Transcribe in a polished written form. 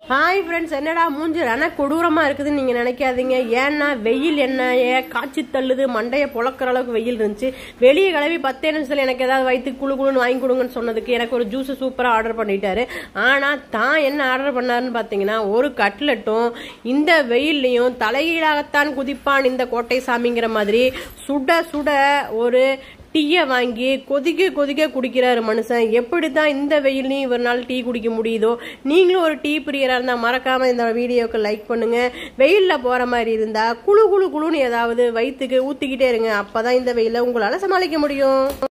Hi friends, என்னடா மூஞ்சி கொடூரமா இருக்குதுன்னு நீங்க நினைக்காதீங்க. ஏன்னா வெயில் என்ன காய்ச்சி தள்ளுது, மண்டையை பொழக்கிற அளவுக்கு வெயில் இருந்துச்சு. வெளியே கிளம்பி 10 நிமிஷத்துல எனக்கு ஏதாவது வயிற்றுக்கு குழுன்னு வாங்கி கொடுங்கன்னு சொன்னதுக்கு எனக்கு ஒரு ஜூஸ் சூப்பரா ஆர்டர் பண்ணிட்டாரு. ஆனா தான் என்ன ஆர்டர் பண்ணாருன்னு பாத்தீங்கன்னா, ஒரு கட்லெட்டும் இந்த வெயில்லையும் தலைகீழாகத்தான் குதிப்பான் இந்த கோட்டை சாமிங்கிற மாதிரி சுட சுட ஒரு டீயை வாங்கி கொதிக்க கொதிக்க குடிக்கிறாரு மனுஷன். எப்படித்தான் இந்த வெயிலையும் இவரால் டீ குடிக்க முடியுதோ? நீங்களும் ஒரு டீ பிரியரா இருந்தா மறக்காம இந்த வீடியோக்கு லைக் பண்ணுங்க. வெயில்ல போற மாதிரி இருந்தா குழு குழு குழுன்னு ஏதாவது வயிற்றுக்கு ஊத்திக்கிட்டே இருங்க. அப்பதான் இந்த வெயில உங்களால சமாளிக்க முடியும்.